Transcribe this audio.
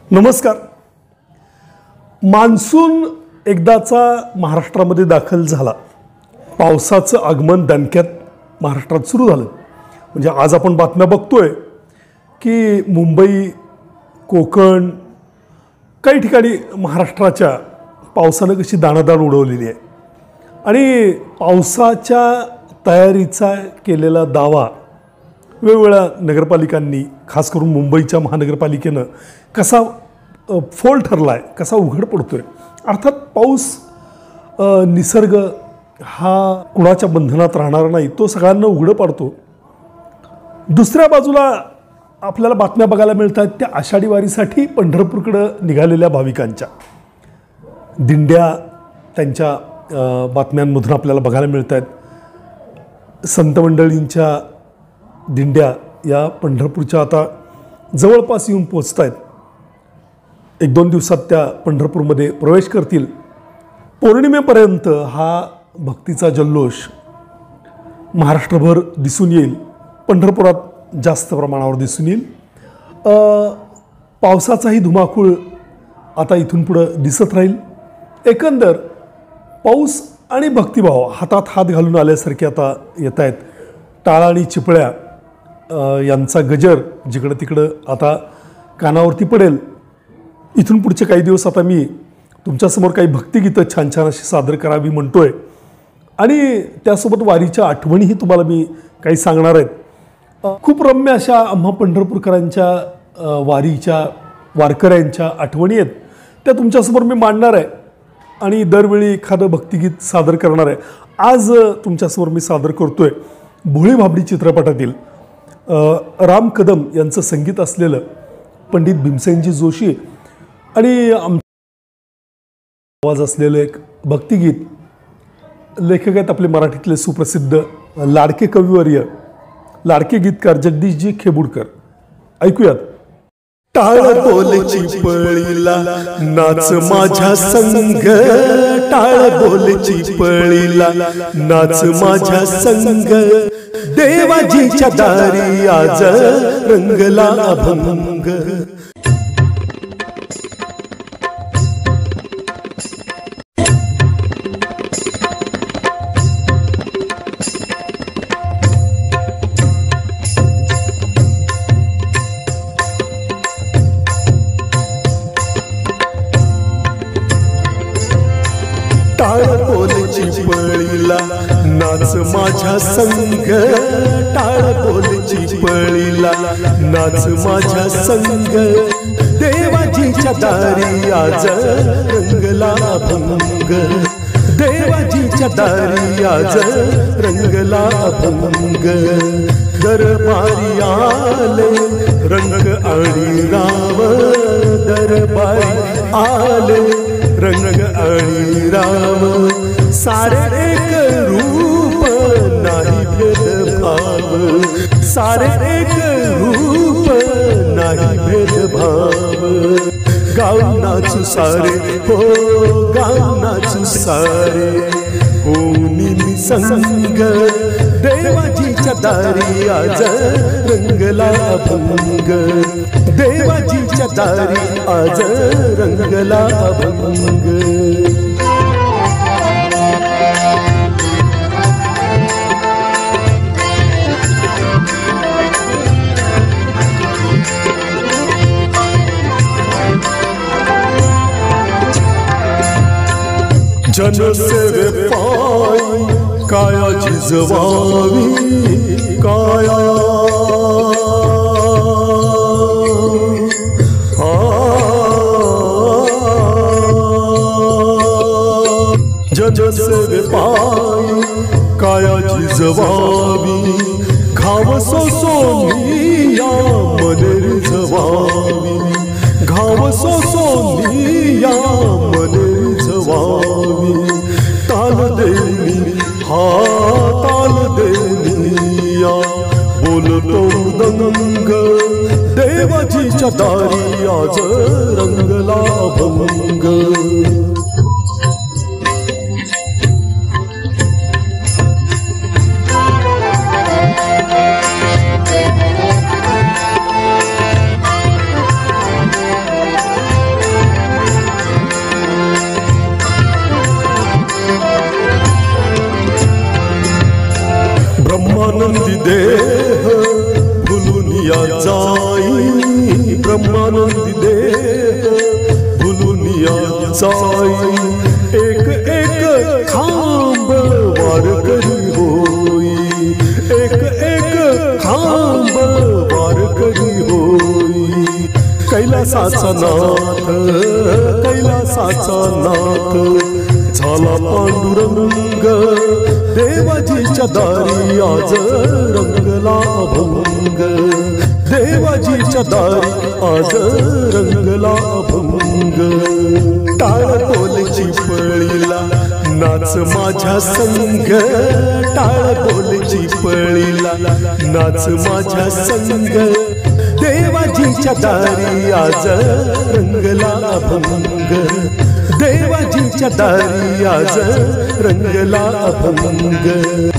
नमस्कार. मान्सून एकदाचा महाराष्ट्रामध्ये दाखल झाला. पावसाचं आगमन दणक्यात महाराष्ट्रात सुरू झालं. म्हणजे आज आपण बातम्या बघतोय की मुंबई, कोकण, काही ठिकाणी महाराष्ट्राच्या पावसानं कशी दाणादाण उडवलेली आहे. आणि पावसाच्या तयारीचा केलेला दावा वेगवेगळ्या नगरपालिकांनी, खास करून मुंबईच्या महानगरपालिकेनं कसा फोल ठरला आहे, कसा उघड पडतो आहे. अर्थात पाऊस निसर्ग हा कुणाच्या बंधनात राहणार नाही, तो सगळ्यांना उघडं पाडतो. दुसऱ्या बाजूला आपल्याला बातम्या बघायला मिळतात त्या आषाढी वारीसाठी पंढरपूरकडं निघालेल्या भाविकांच्या दिंड्या, त्यांच्या बातम्यांमधून आपल्याला बघायला मिळत आहेत. संत मंडळींच्या दिंड्या या पंढरपूरच्या आता जवळपास येऊन पोचत आहेत. 1-2 दिवसात त्या पंढरपूरमध्ये प्रवेश करतील. पौर्णिमेपर्यंत हा भक्तीचा जल्लोष महाराष्ट्रभर दिसून येईल. पंढरपुरात जास्त प्रमाणावर दिसून येईल. पावसाचाही धुमाकूळ आता इथून पुढं दिसत राहील. एकंदर पाऊस आणि भक्तिभाव हातात हात घालून आल्यासारखे आता येत आहेत. टाळ आणि चिपळ्या यांचा गजर जिकडं तिकडं आता कानावरती पडेल. इथून पुढचे काही दिवस आता मी तुमच्यासमोर काही भक्तिगीतं छान छान अशी सादर करावी म्हणतोय. आणि त्यासोबत वारीच्या आठवणीही तुम्हाला मी काही सांगणार आहेत. खूप रम्य अशा आम्हा पंढरपूरकरांच्या वारीच्या, वारकऱ्यांच्या आठवणी आहेत, त्या तुमच्यासमोर मी मांडणार आहे. आणि दरवेळी एखादं भक्तिगीत सादर करणार आहे. आज तुमच्यासमोर मी सादर करतोय भोळी भाबडी चित्रपटातील राम कदम यांचं संगीत असलेलं पंडित भीमसेनजी जोशी आणि आवाज असलेलं एक भक्तिगीत. लेखक आहेत आपले मराठीतले सुप्रसिद्ध लाडके कविवर्य, लाडके गीतकार जगदीशजी खेबुडकर. ऐकूयात. टाळ बोल चिपळीला नाच माझ्या संग, टाळ बोल चिपळीला नाच माझ्या संग, देवाजीच्या दारी आज रंगला अभंग. टाळ बोल चिपळीला नाच माझ्या संग, टाळ बोल चिपळीला नाच माझ्या संग, देवाजीच्या दारी आज रंगला अभंग, देवाजीच्या दारी आज रंगला अभंग. दरबारी आले रंग आणि राव, दरबारी आले रंग आणि राम, सारे एक रूप नाही भेदभाव, सारे एक रूप नाही भेदभाव. गाव नाचू सारे, हो गाव नाचू सारे, हो निमी संग, देवाजीच्या दारी आज रंगला अभंग, देवाजीच्या दारी आज रंगला अभंग. जनसेवे पायी काया झिजवावी, काया जनसेवे पायी काया झिजवावी, घाव सोसोनी या मने रिझवावी, घाव सोसोनी या मने रिझवावी. ताल देनी हा ताल देनी या बोलतो मृदंग, देवाजीच्या दारी आज रंगला अभंग. आनंदी देत भुलून या जाई एक एक खांब वारकरी होई एक एक खांब वारकरी होई कैलासाचा नाथ कैलासाचा नाथ झाला पांडुरंग देवाजीच्या दारी आज रंगला अभंग देवाजीच्या दारी आज रंगला अभंग टाळ बोलची पळीला नाच माझ्या संग टाळ बोलची पळीला नाच माझ्या संग देवाजीच्या दारी आज रंगला अभंग देवाजीच्या दारी आज रंगला अभंग